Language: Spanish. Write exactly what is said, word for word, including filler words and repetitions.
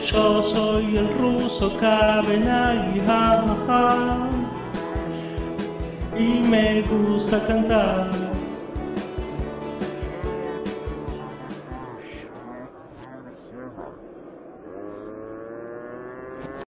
Yo soy el ruso Kabenagi, ja, ja, ja, y me gusta cantar.